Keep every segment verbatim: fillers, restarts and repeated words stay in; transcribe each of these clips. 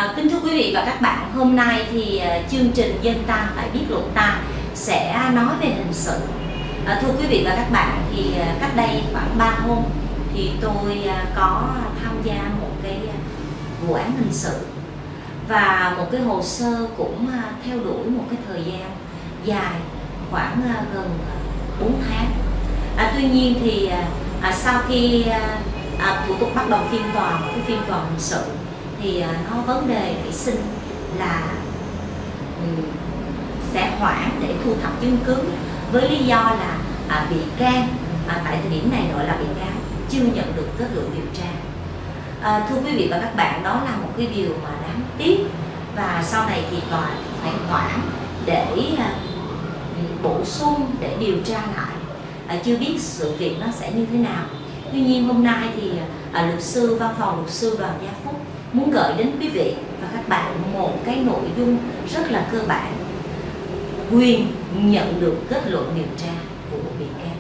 À, kính thưa quý vị và các bạn, hôm nay thì uh, chương trình Dân Ta Phải Biết Luật Ta sẽ nói về hình sự. À, thưa quý vị và các bạn, thì uh, cách đây khoảng ba hôm thì tôi uh, có tham gia một cái uh, vụ án hình sự và một cái hồ sơ cũng uh, theo đuổi một cái thời gian dài khoảng uh, gần bốn tháng. À, tuy nhiên thì uh, uh, sau khi uh, uh, thủ tục bắt đầu phiên tòa, một cái phiên tòa hình sự thì nó vấn đề nảy sinh là um, sẽ hoãn để thu thập chứng cứ với lý do là à, bị can à, tại thời điểm này gọi là bị can chưa nhận được kết luận điều tra. À, thưa quý vị và các bạn, đó là một cái điều mà đáng tiếc và sau này thì tòa phải hoãn để à, bổ sung để điều tra lại. À, chưa biết sự việc nó sẽ như thế nào. Tuy nhiên hôm nay thì à, luật sư văn phòng luật sư Đoàn Gia Phúc muốn gửi đến quý vị và các bạn một cái nội dung rất là cơ bản: quyền nhận được kết luận điều tra của bị can.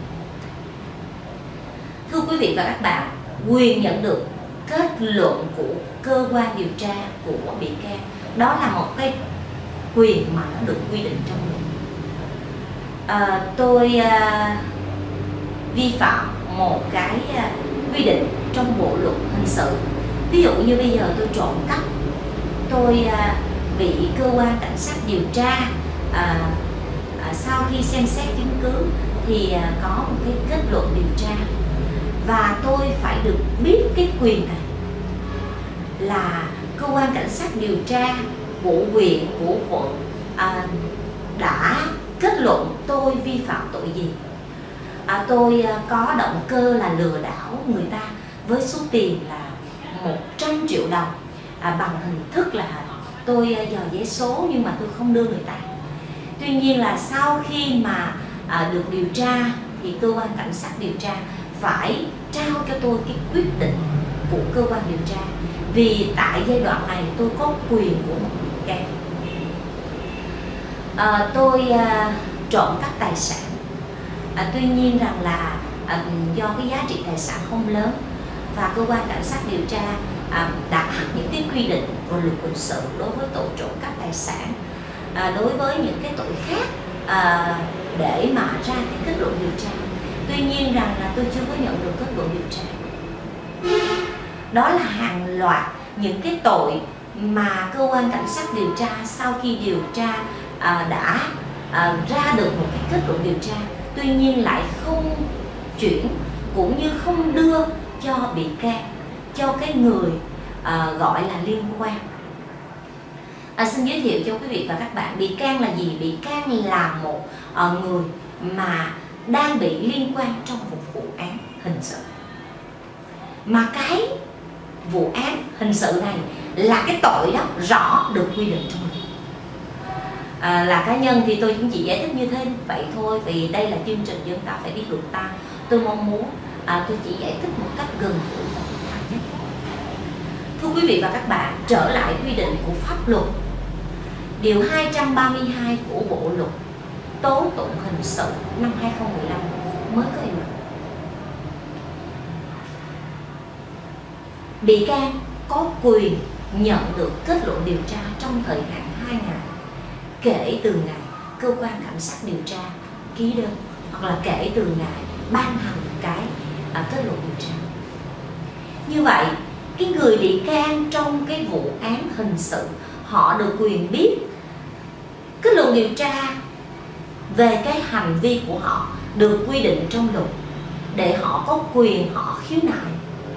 Thưa quý vị và các bạn, quyền nhận được kết luận của cơ quan điều tra của bị can, đó là một cái quyền mà nó được quy định trong luật. À, tôi à, vi phạm một cái à, quy định trong bộ luật hình sự. Ví dụ như bây giờ tôi trộm cắp, tôi à, bị cơ quan cảnh sát điều tra à, à, sau khi xem xét chứng cứ thì à, có một cái kết luận điều tra và tôi phải được biết cái quyền này là cơ quan cảnh sát điều tra của huyện, của quận à, đã kết luận tôi vi phạm tội gì. À, tôi à, có động cơ là lừa đảo người ta với số tiền là một trăm triệu đồng à, bằng hình thức là tôi dò vé số nhưng mà tôi không đưa người ta. Tuy nhiên là sau khi mà à, được điều tra thì cơ quan cảnh sát điều tra phải trao cho tôi cái quyết định của cơ quan điều tra, vì tại giai đoạn này tôi có quyền của một bị can. À, tôi à, trộm cắp tài sản. À, tuy nhiên rằng là à, do cái giá trị tài sản không lớn và cơ quan cảnh sát điều tra à, đã áp những cái quy định của luật hình sự đối với tội trộm cắp tài sản, à, đối với những cái tội khác à, để mà ra cái kết luận điều tra. Tuy nhiên rằng là tôi chưa có nhận được kết luận điều tra. Đó là hàng loạt những cái tội mà cơ quan cảnh sát điều tra sau khi điều tra à, đã à, ra được một cái kết luận điều tra, tuy nhiên lại không chuyển cũng như không đưa cho bị can, cho cái người à, gọi là liên quan. À, xin giới thiệu cho quý vị và các bạn, bị can là gì? Bị can là một à, người mà đang bị liên quan trong một vụ án hình sự, mà cái vụ án hình sự này là cái tội đó rõ được quy định trong luật. À, là cá nhân thì tôi cũng chỉ giải thích như thế vậy thôi, vì đây là chương trình Dân Ta Phải Biết Luật Ta. Tôi mong muốn à, tôi chỉ giải thích một cách gần gũi và thực hành nhất. Thưa quý vị và các bạn, trở lại quy định của pháp luật, điều hai trăm ba mươi hai của bộ luật tố tụng hình sự năm hai không một lăm mới có hiệu lực. Bị can có quyền nhận được kết luận điều tra trong thời hạn hai ngày kể từ ngày cơ quan cảnh sát điều tra ký đơn, hoặc là kể từ ngày ban hành cái à, kết luận điều tra. Như vậy, cái người bị can trong cái vụ án hình sự họ được quyền biết kết luận điều tra về cái hành vi của họ được quy định trong luật, để họ có quyền họ khiếu nại,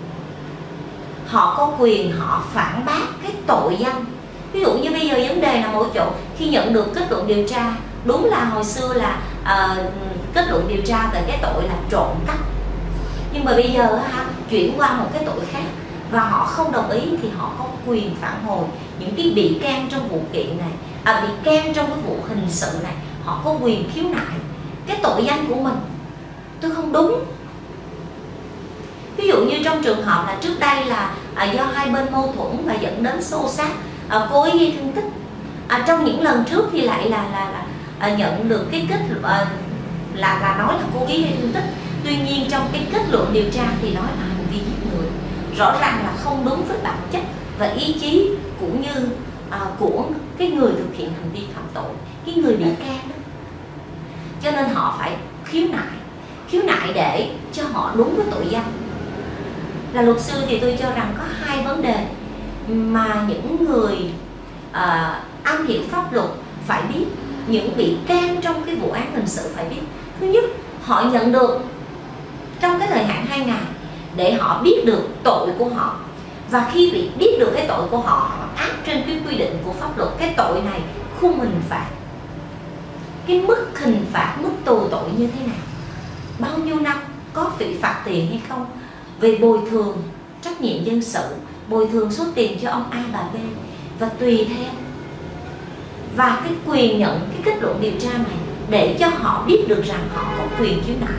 họ có quyền họ phản bác cái tội danh. Ví dụ như bây giờ vấn đề là mỗi chỗ khi nhận được kết luận điều tra, đúng là hồi xưa là uh, kết luận điều tra về cái tội là trộm cắp, nhưng mà bây giờ ha, chuyển qua một cái tội khác và họ không đồng ý thì họ có quyền phản hồi. Những cái bị can trong vụ kiện này, à, bị can trong cái vụ hình sự này, họ có quyền khiếu nại cái tội danh của mình. Tôi không đúng. Ví dụ như trong trường hợp là trước đây là à, do hai bên mâu thuẫn và dẫn đến xô xát, à, cố ý gây thương tích. À, trong những lần trước thì lại là là, là à, nhận được cái kết luận à, là là nói là cố ý gây thương tích. Tuy nhiên trong cái kết luận điều tra thì nói là hành vi giết người, rõ ràng là không đúng với bản chất và ý chí cũng như à, của cái người thực hiện hành vi phạm tội, cái người bị can đó. Cho nên họ phải khiếu nại, khiếu nại để cho họ đúng với tội danh. Là luật sư thì tôi cho rằng có hai vấn đề mà những người à, am hiểu pháp luật phải biết, những bị can trong cái vụ án hình sự phải biết. Thứ nhất, họ nhận được trong cái thời hạn hai ngày để họ biết được tội của họ, và khi bị biết được cái tội của họ, họ áp trên cái quy định của pháp luật cái tội này khung hình phạt, cái mức hình phạt, mức tù tội như thế nào, bao nhiêu năm, có bị phạt tiền hay không, về bồi thường trách nhiệm dân sự, bồi thường số tiền cho ông A bà B, và tùy theo và cái quyền nhận cái kết luận điều tra này để cho họ biết được rằng họ có quyền khiếu nại.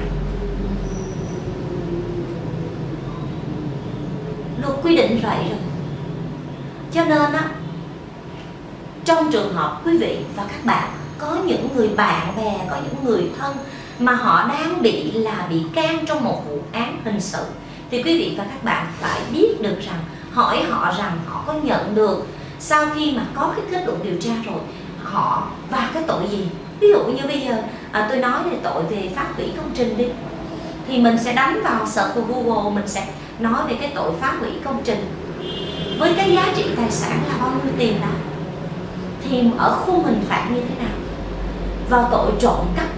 Luật quy định vậy rồi. Cho nên á, trong trường hợp quý vị và các bạn có những người bạn bè, có những người thân mà họ đang bị là bị can trong một vụ án hình sự, thì quý vị và các bạn phải biết được rằng, hỏi họ rằng họ có nhận được sau khi mà có cái kết luận điều tra rồi, họ và cái tội gì. Ví dụ như bây giờ à, tôi nói về tội về phá hủy công trình đi, thì mình sẽ đánh vào search của Google, mình sẽ nói về cái tội phá hủy công trình với cái giá trị tài sản là bao nhiêu tiền đó, thì ở khung hình phạt như thế nào. Vào tội trộm cắp,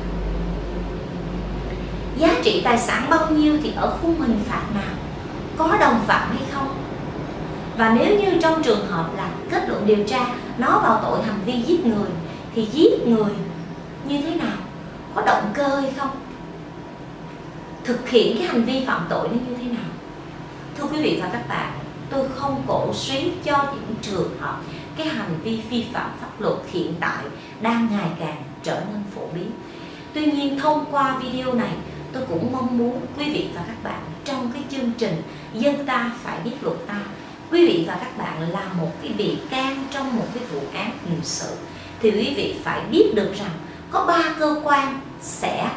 giá trị tài sản bao nhiêu thì ở khung hình phạt nào, có đồng phạm hay không. Và nếu như trong trường hợp là kết luận điều tra nó vào tội hành vi giết người, thì giết người như thế nào, có động cơ hay không, thực hiện cái hành vi phạm tội nó như thế nào. Thưa quý vị và các bạn, tôi không cổ suý cho những trường hợp cái hành vi vi phạm pháp luật hiện tại đang ngày càng trở nên phổ biến. Tuy nhiên thông qua video này, tôi cũng mong muốn quý vị và các bạn trong cái chương trình Dân Ta Phải Biết Luật Ta, quý vị và các bạn là một cái bị can trong một cái vụ án hình sự, thì quý vị phải biết được rằng có ba cơ quan sẽ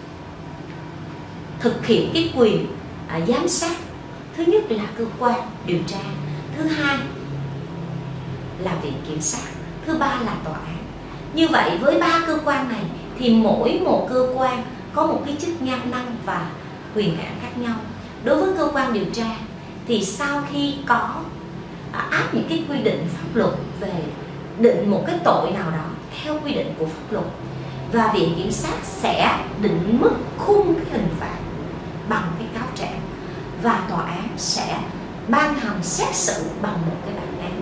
thực hiện cái quyền à, giám sát. Thứ nhất là cơ quan điều tra, thứ hai là viện kiểm sát, thứ ba là tòa án. Như vậy với ba cơ quan này thì mỗi một cơ quan có một cái chức năng năng và quyền hạn khác nhau. Đối với cơ quan điều tra thì sau khi có à, áp những cái quy định pháp luật về định một cái tội nào đó theo quy định của pháp luật, và viện kiểm sát sẽ định mức khung cái hình phạt bằng cái cáo trạng, và tòa án sẽ ban hành xét xử bằng một cái bản án.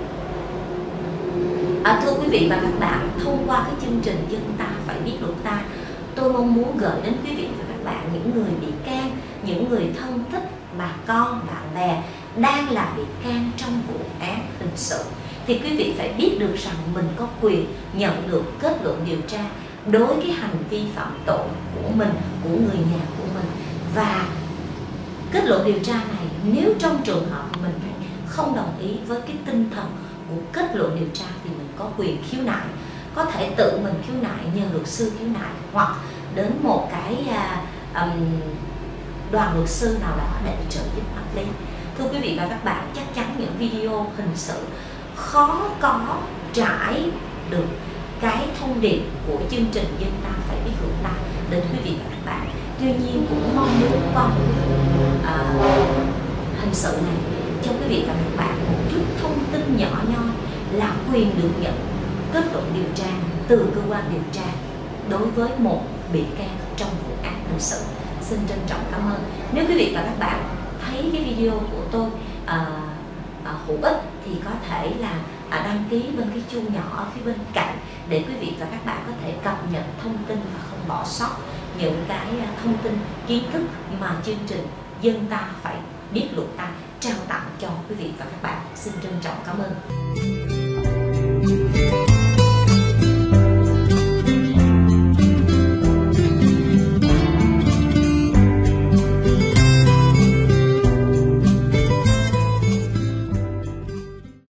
À, thưa quý vị và các bạn, thông qua cái chương trình Dân Ta Phải Biết Luật Ta, tôi mong muốn gửi đến quý vị và các bạn, những người bị can, những người thân thích, bà con, bạn bè đang là bị can trong vụ án hình sự, thì quý vị phải biết được rằng mình có quyền nhận được kết luận điều tra đối với cái hành vi phạm tội của mình, của người nhà của mình. Và kết luận điều tra này, nếu trong trường hợp mình không đồng ý với cái tinh thần của kết luận điều tra thì mình có quyền khiếu nại, có thể tự mình khiếu nại, nhờ luật sư khiếu nại, hoặc đến một cái um, đoàn luật sư nào đó để trợ giúp pháp lý. Thưa quý vị và các bạn, chắc chắn những video hình sự khó có trải được cái thông điệp của chương trình Dân Ta Phải Biết Luật Ta đến quý vị và các bạn. Tuy nhiên cũng mong muốn qua một cái à, hình sự này cho quý vị và các bạn một chút thông tin nhỏ nhoi là quyền được nhận kết luận điều tra từ cơ quan điều tra đối với một bị can trong vụ án hình sự. Xin trân trọng cảm ơn. Nếu quý vị và các bạn thấy cái video của tôi à, à, hữu ích thì có thể là à, đăng ký bên cái chuông nhỏ ở phía bên cạnh để quý vị và các bạn có thể cập nhật thông tin và không bỏ sót những cái thông tin, kiến thức mà chương trình Dân Ta Phải Biết Luật Ta trao tặng cho quý vị và các bạn. Xin trân trọng cảm ơn.